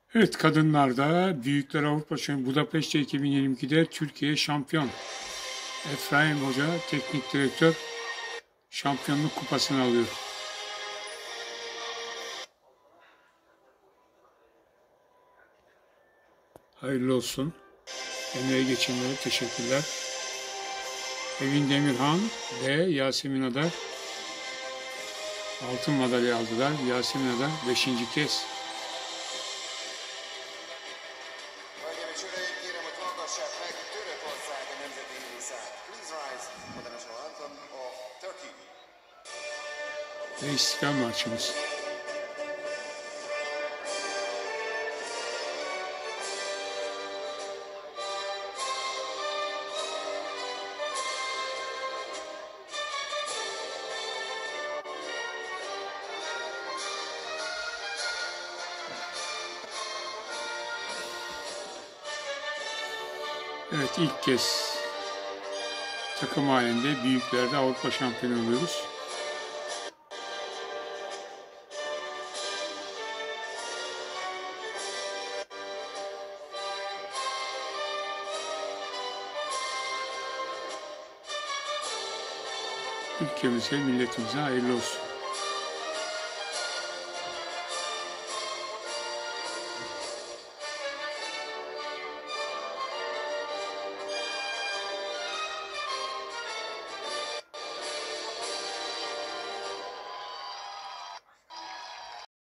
Evet, kadınlarda Büyükler Avrupa Şampiyonu Budapeşte 2022'de Türkiye şampiyon. Efraim Hoca, teknik direktör, şampiyonluk kupasını alıyor. Hayırlı olsun. Emeğe geçenlere teşekkürler. Evin Demirhan ve Yasemin Adar altın madalya aldılar. Yasemin Adar 5. kez. Hölgyeim és uraim, kérem, hogy hallgassák meg Törökország a nemzeti művészát. Please rise for the national anthem of Turkey. Ve İstiklal Marşımız. Evet, ilk kez takım halinde büyüklerde Avrupa şampiyonu oluyoruz. Ülkemize, milletimize hayırlı olsun.